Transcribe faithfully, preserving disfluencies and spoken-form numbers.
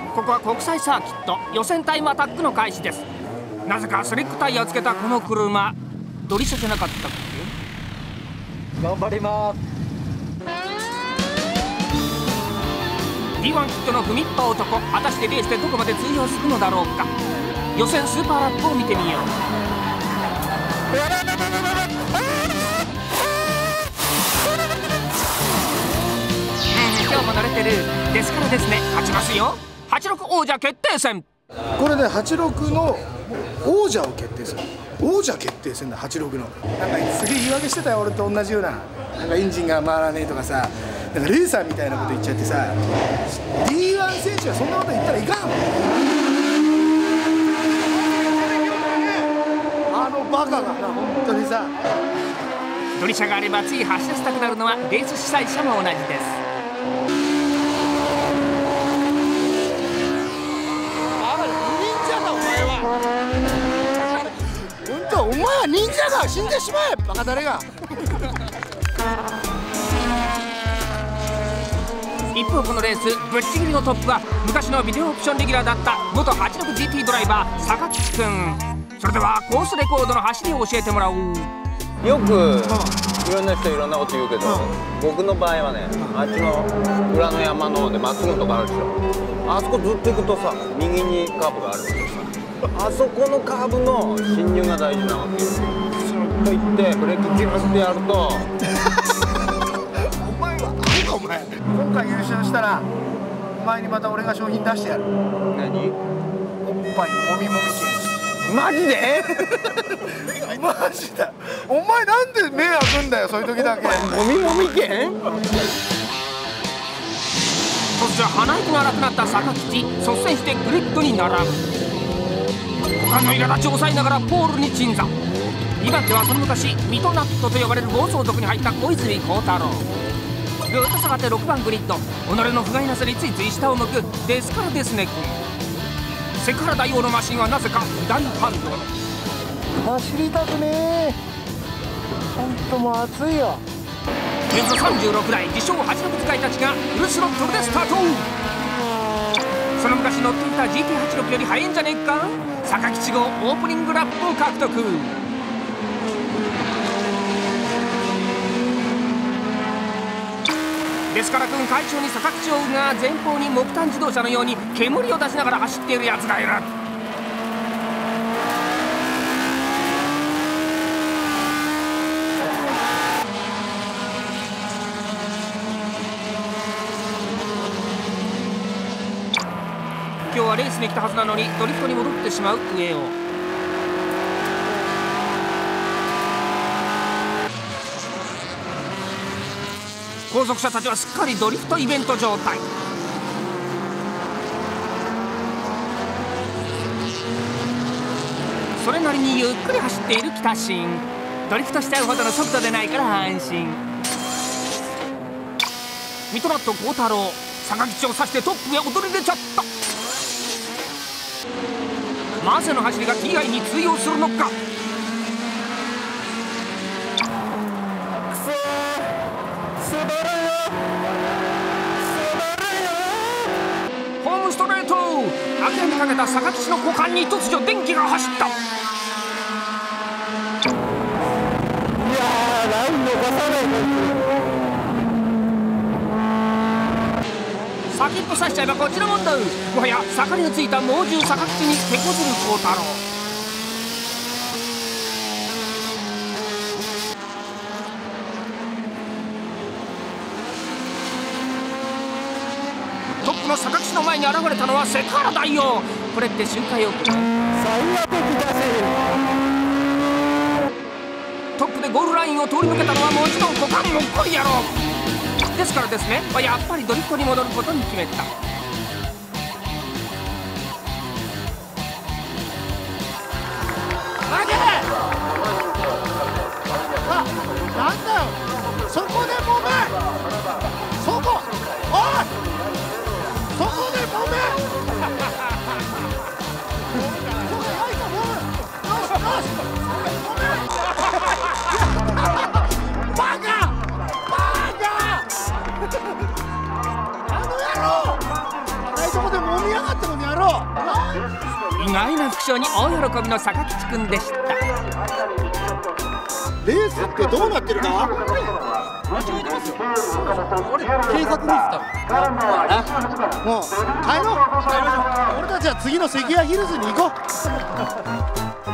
ここは国際サーキット、予選タイムアタックの開始です。なぜかスリックタイヤをつけたこの車、ドリシャじゃなかったっけ？ 頑張ります。 ディーワン キットの踏みっぱ男、果たしてレースでどこまで通用するのだろうか。予選スーパーラップを見てみよう。今日も乗れてる。ですからですね、勝ちますよ。はちじゅうろく王者決定戦。 これではちじゅうろくの王者を決定する。王者決定戦だ、はちじゅうろくの。なんかすげえ言い訳してたよ、俺と同じような。なんかエンジンが回らねえとかさ、なんかレーサーみたいなこと言っちゃってさ、 ディーワン 選手はそんなこと言ったらいかん。あのバカがな、本当にさ。 ドリシャがあればつい走らせたくなるのはレース主催者も同じです。 お前は忍者だ、死んでしまえバカ誰が。 一方このレースぶっちぎりのトップは昔のビデオオプションレギュラーだった元 はちじゅうろくジーティー ドライバー榊くん。それではコースレコードの走りを教えてもらおう。 よくいろんな人いろんなこと言うけど、僕の場合はね、あっちの裏の山の方でまっすぐのとこあるでしょ。あそこずっと行くとさ、右にカーブがあるわけさ。あそこのカーブの進入が大事なわけよ。スルッと行ってブレーキギュッてやるとお前は何かお前、今回優勝したらお前にまた俺が商品出してやる。 何？ おっぱいもみもみ券。 マジで？ マジだ。お前なんで目開くんだよ、そういう時だけ。 もみもみ券？ 突如鼻息が荒くなった坂吉、率先してグリッドに並ぶ。他の苛立ちを抑えながらポールに鎮座。にばん手はその昔ミトナットと呼ばれる暴走族に入った小泉孝太郎。ぐっと下がってろくばんグリッド、己の不甲斐なさについつい下を向くデスカラですね君。セクハラ大王のマシンはなぜか大反応。 走りたくねえ。本当もう暑いよ。 およそさんじゅうろくだい自称はちじゅうろく使いたちがフルスロットルでスタート。その昔乗っていた ジーティーはちじゅうろく より速いんじゃねえか。坂吉号オープニングラップを獲得。ですから君、快調に坂吉を追うが、前方に木炭自動車のように煙を出しながら走っているやつがいる。今日はレースに来たはずなのにドリフトに戻ってしまう上尾。後続車たちはすっかりドリフトイベント状態。それなりにゆっくり走っている北新。ドリフトしちゃうほどの速度でないから安心。ミトナット孝太郎、坂吉を指してトップへ躍り出ちゃった。マセの走りが ティーアイ に通用するのか。くそー、すばるよ、すばるよ。ホームストレート。諦めかけた坂吉の股間に突如電気が走った。いやー、ライン逃さない。先っぽ刺しちゃえばこっちのもんだ。もはや坂についた猛獣坂吉に手こずる孝太郎。トップの坂吉の前に現れたのはセクハラ大王。これって周回遅れ。最悪だし。トップでゴールラインを通り抜けたのはもちろん股間もっこり野郎。ですからですね、やっぱりドリフトに戻ることに決めた。 待て！あ、なんだよ、そこで揉め。そこ、おい、そこで揉め。よしよし、揉め。バカ！あの野郎！ いとこで揉みやがったのにやろう。 意外な副賞に大喜びの坂吉くんでした。 レースってどうなってるか。 間違えてますよ。俺警察ミスったもう帰ろう。俺たちは次の関谷ヒルズに行こう。